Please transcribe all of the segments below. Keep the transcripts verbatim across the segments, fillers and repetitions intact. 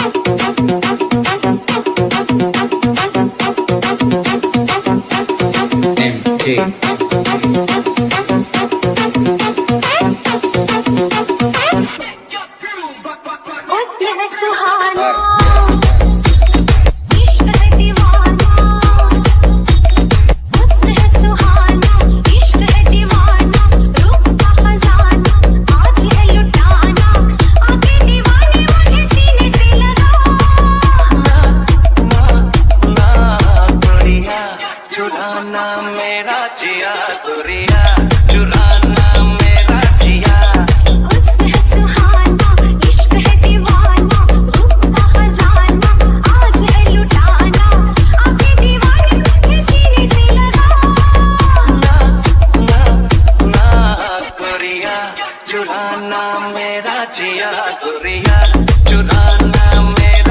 चुराना मेरा जिया गोरिया, चुराना मेरा जिया। हुस्न है सुहाना, इश्क है दीवाना, रूह का खजाना आज है लुटाना। आंखें दीवानी मुझे सीने से लगा। ना ना ना गोरिया, चुराना मेरा जिया गोरिया, चुराना मेरा।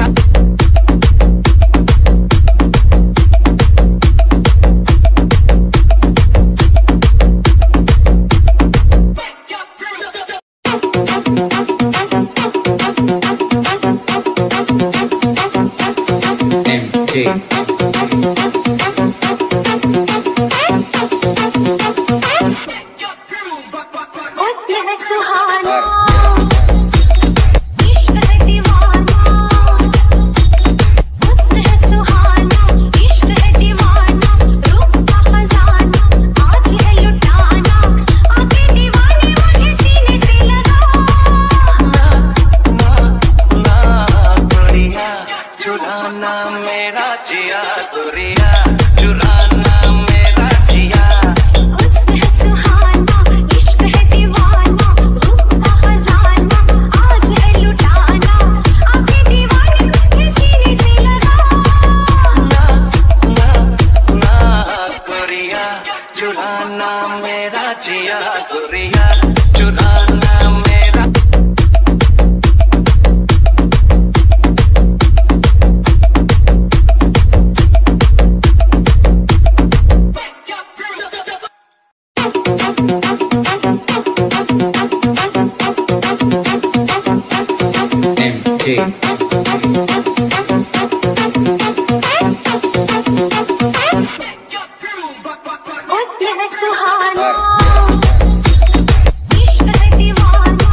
हुस्न है सुहाना, इश्क है दीवाना। हुस्न है सुहाना, इश्क है दीवाना, रूह का खजाना आज है लुटाना। आंखें दीवानी मुझे सीने से लगा। ना ना ना गोरिया, चुराना मेरा जिया गोरिया, चुराना मेरा जिया। हुस्न है सुहाना, इश्क है दीवाना, रूह का खजाना आज है लुटाना। आंखें दीवानी मुझे सीने से लगा। ना ना ना गोरिया, चुराना मेरा जिया गोरिया, चुराना मेरा। हुस्न है सुहाना, इश्क है दीवाना।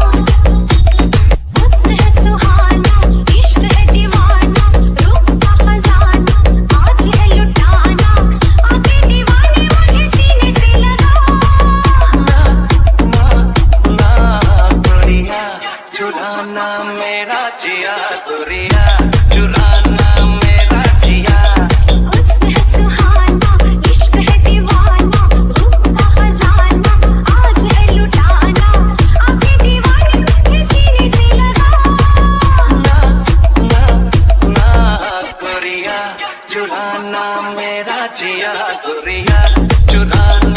हुस्न है सुहाना, इश्क है दीवाना, रूह का खजाना आज है लुटाना। आंखें दीवानी मुझे सीने से लगा। ना ना ना गोरिया, चुराना मेरा जिया गोरिया, चुराना मेरा जिया। हुस्न है सुहाना, इश्क है दीवाना, रूह का खजाना आज है लुटाना। आंखें दीवानी मुझे सीने से लगा। ना ना ना गोरिया, चुराना मेरा जिया गोरिया, चुराना।